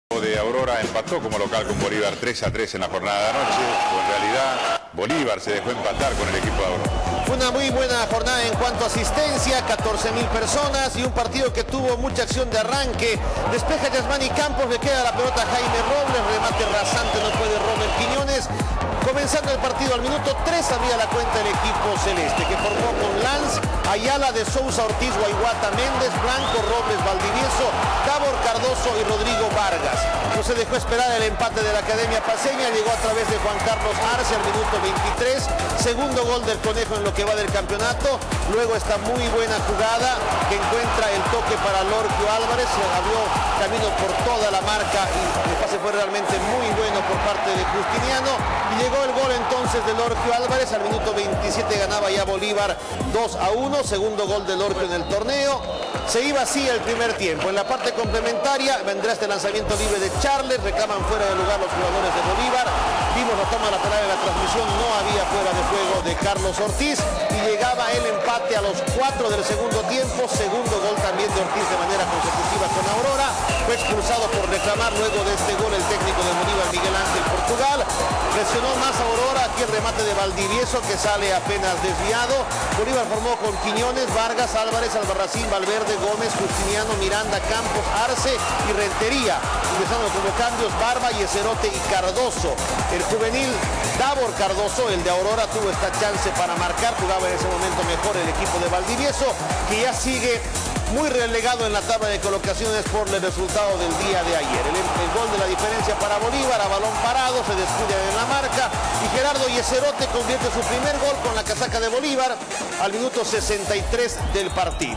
De Aurora empató como local con Bolívar 3-3 en la jornada de anoche, o en realidad Bolívar se dejó empatar con el equipo de Aurora. Fue una muy buena jornada en cuanto a asistencia, 14.000 personas y un partido que tuvo mucha acción de arranque. Despeja Yasmani Campos, le queda la pelota a Jaime Robles, remate rasante, no puede Robert Quiñones. Comenzando el partido al minuto 3 abría la cuenta el equipo celeste, que formó con Lance, Ayala, de Sousa, Ortiz, Guayguata, Méndez, Blanco, Robles, Valdivieso, Davor Cardoso y Rodrigo Vargas. No se dejó esperar el empate de la Academia Paceña, llegó a través de Juan Carlos Arce al minuto 23, segundo gol del Conejo en lo que va del campeonato. Luego esta muy buena jugada que encuentra el toque para Lorquio Álvarez, se abrió camino por toda la marca y el pase fue realmente muy bueno por parte de Justiniano. Y llegó el gol entonces de Lorquio Álvarez, al minuto 27 ganaba ya Bolívar 2-1, segundo gol de Lorquio en el torneo. Se iba así el primer tiempo. En la parte complementaria vendrá este lanzamiento libre de Charles, reclaman fuera de lugar los jugadores de Bolívar. Vimos la toma lateral de la transmisión, no había fuera de juego de Carlos Ortiz y llegaba el empate a los 4 del segundo tiempo, segundo gol también de Ortiz de manera consecutiva con Aurora. Fue expulsado por reclamar luego de este gol el técnico de Bolívar, Miguel Ángel Portugal. Presionó más a Aurora, aquí el remate de Valdivieso que sale apenas desviado. Bolívar formó con Quiñones, Vargas, Álvarez, Albarracín, Valverde, Gómez, Justiniano, Miranda, Campos, Arce y Rentería. Ingresando como cambios Barba, Yeserote y Cardoso. El juvenil Davor Cardoso, el de Aurora, tuvo esta chance para marcar. Jugaba en ese momento mejor el equipo de Valdivieso, que ya sigue muy relegado en la tabla de colocaciones por el resultado del día de ayer. El gol de la diferencia para Bolívar, a balón parado, se descuida en la marca y Gerardo Yeserote convierte su primer gol con la casaca de Bolívar al minuto 63 del partido.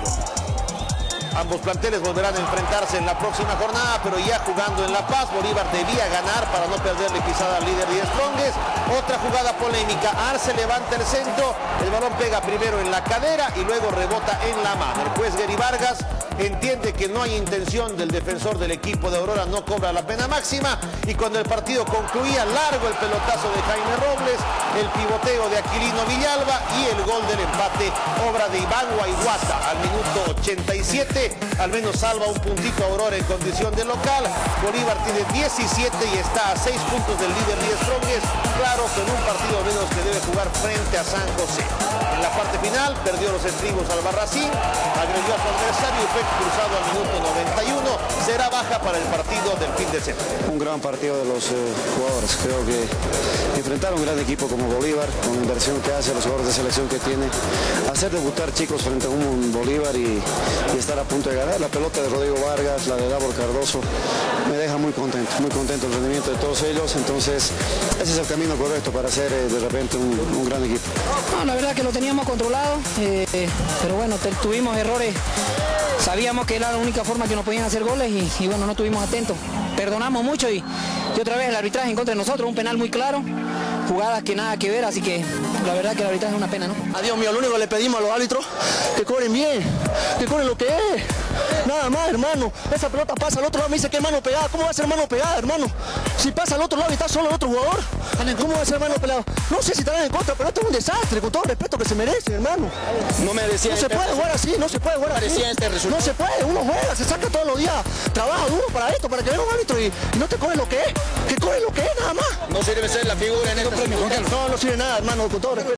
Ambos planteles volverán a enfrentarse en la próxima jornada, pero ya jugando en La Paz. Bolívar debía ganar para no perderle pisada al líder de Strongest. Otra jugada polémica, Arce levanta el centro, el balón pega primero en la cadera y luego rebota en la mano. El juez Gary Vargas entiende que no hay intención del defensor del equipo de Aurora, no cobra la pena máxima y cuando el partido concluía, largo el pelotazo de Jaime Robles, el pivoteo de Aquilino Villalba y el gol del empate, obra de Iván Guayguata al minuto 87. Al menos salva un puntito Aurora en condición de local. Bolívar tiene 17 y está a 6 puntos del líder de Strongest. Claro, con un partido menos que debe jugar frente a San José. En la parte final perdió los estribos Albarracín, agredió a su adversario y fue expulsado al minuto 91. Será baja para el partido del fin de semana. Un gran partido de los jugadores. Creo que enfrentar a un gran equipo como Bolívar, con la inversión que hace, los jugadores de selección que tiene, hacer debutar chicos frente a un Bolívar y estar a punto de ganar. La pelota de Rodrigo Vargas, la de Davor Cardoso, me deja muy contento el rendimiento de todos ellos. Entonces ese es el camino correcto para hacer de repente un gran equipo. No, la verdad que lo teníamos controlado, pero bueno, tuvimos errores. Sabíamos que era la única forma que nos podían hacer goles y bueno, no estuvimos atentos. Perdonamos mucho y otra vez el arbitraje en contra de nosotros, un penal muy claro, jugadas que nada que ver, así que la verdad que el arbitraje es una pena, ¿no? Adiós mío, lo único que le pedimos a los árbitros, que cobren bien, que cobren lo que es. Nada más, hermano. Esa pelota pasa al otro lado, me dice que es mano pegada. ¿Cómo va a ser mano pegada, hermano? Si pasa al otro lado y está solo el otro jugador, ¿cómo va a ser mano pegada? No sé si estarán en contra, pero esto es un desastre, con todo el respeto que se merece, hermano. No merecía. No se puede jugar así, no se puede jugar así. No se puede, uno juega, se saca todos los días, trabaja duro para esto, para que venga un árbitro y no te cobre lo que es, que cobre lo que es, nada más. No sirve ser la figura en este premio. No, no sirve nada, hermano, con todo respeto.